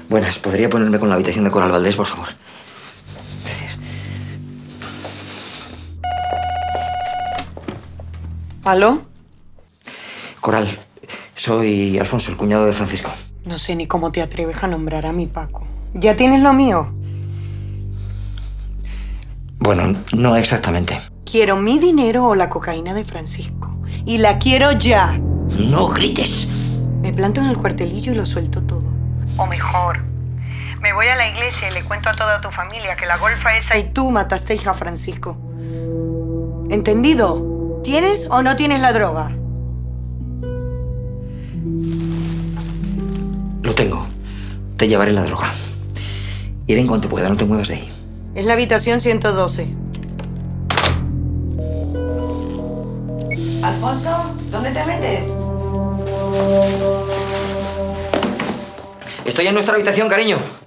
Buenas, ¿podría ponerme con la habitación de Coral Valdés, por favor? Gracias. ¿Aló? Coral, soy Alfonso, el cuñado de Francisco. No sé ni cómo te atreves a nombrar a mi Paco. ¿Ya tienes lo mío? Bueno, no exactamente. Quiero mi dinero o la cocaína de Francisco. Y la quiero ya. ¡No grites! Me planto en el cuartelillo y lo suelto todo. O mejor, me voy a la iglesia y le cuento a toda tu familia que la golfa esa y tú mataste a hija Francisco. ¿Entendido? ¿Tienes o no tienes la droga? Lo tengo. Te llevaré la droga. Iré en cuanto pueda, no te muevas de ahí. Es la habitación 112. Alfonso, ¿dónde te metes? Estoy en nuestra habitación, cariño.